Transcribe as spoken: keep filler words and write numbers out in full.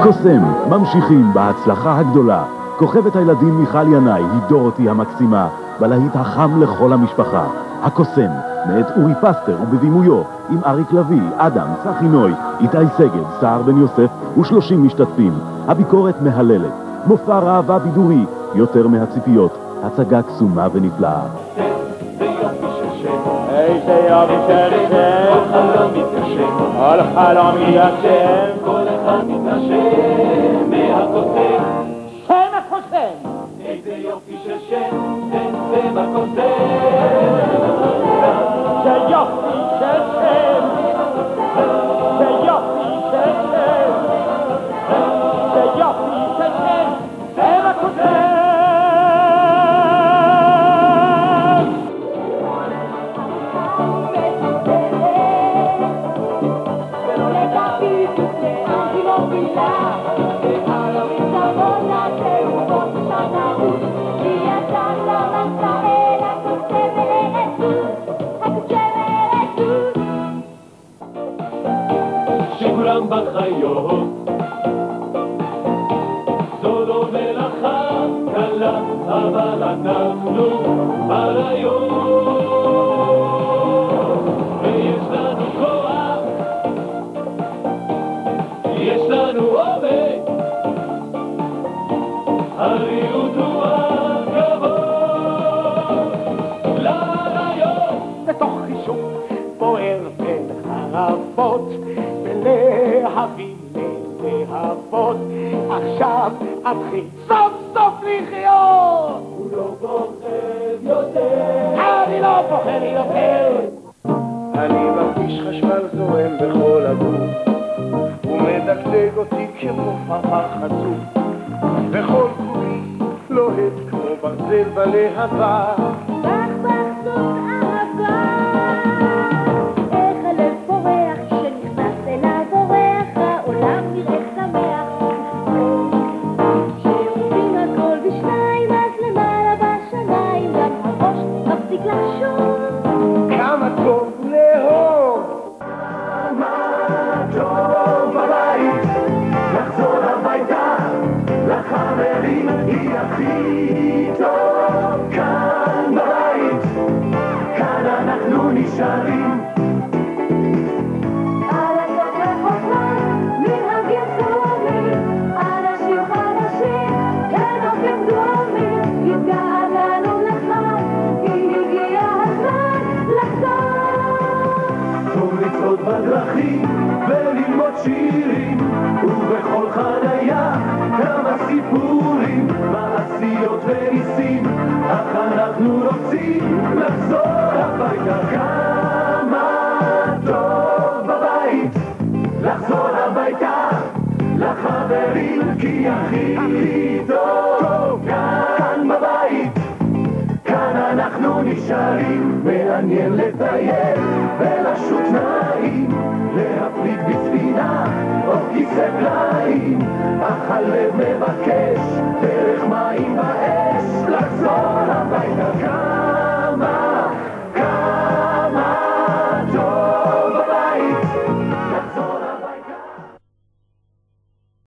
קוסם, ממשיכים בהצלחה הגדולה. כוכבת הילדים מיכל ינאי היא דורותי המקסימה, בלהיט החם לכל המשפחה. הקוסם, מאת אורי פסטר ובבימויו, עם אריק לוי, אדם, צחי נוי, איתי סגב, סער בן יוסף ושלושים משתתפים. הביקורת מהללת, מופע ראווה בידורי, יותר מהציפיות, הצגה קסומה ונפלאה. איזה יופי של שם, כל חלום מתגשם, כל חלום מתגשם, כל אחד מתגשם מהקוסם. שם הקוסם! איזה יופי של שם, שם שם הקוסם. זה יופי של שם, זה יופי של שם, זה יופי של שם, שם הקוסם. שכולם בחיות זו לא מלאכה קלה, אבל אנחנו חיות ויש לנו כוח, יש לנו עומק, הריאות הוא הכבוד לחיות. בתוך חישוק בוער בין חרבות ולהבים ללהבות, עכשיו אתחיל סוף סוף לחיות. הוא לא פוחד יותר, אני לא פוחד יותר. אני מרגיש חשמל זורם בכל הגוף, הוא מדגדג אותי כמו פרפר חצוף, וכל כולי לוהט כמו ברזל בלהבה. בדרכים וללמוד שירים, ובכל חניה כמה סיפורים, מעשיות וניסים, אך אנחנו רוצים לחזור הביתה. כמה טוב בבית לחזור הביתה לחברים, כי הכי הכי טוב כאן בבית, כאן אנחנו נשארים. מעניין לטייל ולשוט נעים, להפליג בספינה או כיסא פלאים, אך הלב מבקש